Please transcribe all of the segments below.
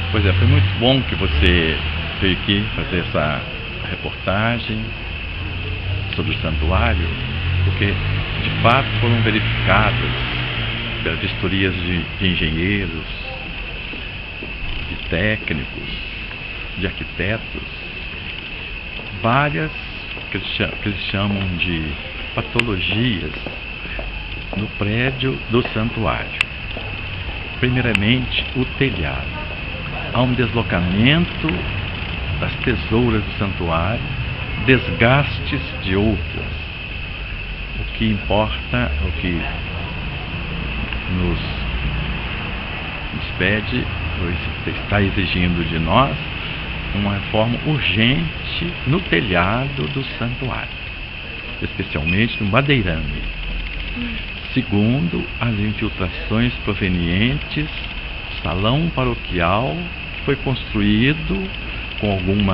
Pois é, foi muito bom que você veio aqui fazer essa reportagem sobre o santuário, porque de fato foram verificadas pelas vistorias de engenheiros, de técnicos, de arquitetos, várias que eles chamam de patologias no prédio do santuário. Primeiramente, o telhado. Há um deslocamento das tesouras do santuário, desgastes de outras. O que importa, o que nos pede, está exigindo de nós, uma reforma urgente no telhado do santuário, especialmente no madeirame. Segundo, as infiltrações provenientes do salão paroquial, que foi construído com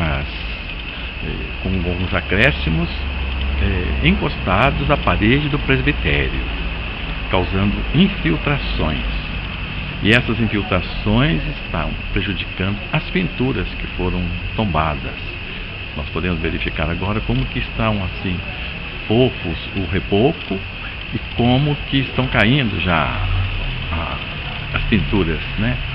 alguns acréscimos encostados à parede do presbitério, causando infiltrações. E essas infiltrações estão prejudicando as pinturas que foram tombadas. Nós podemos verificar agora como que estão assim fofos o reboco e como que estão caindo já as pinturas, né?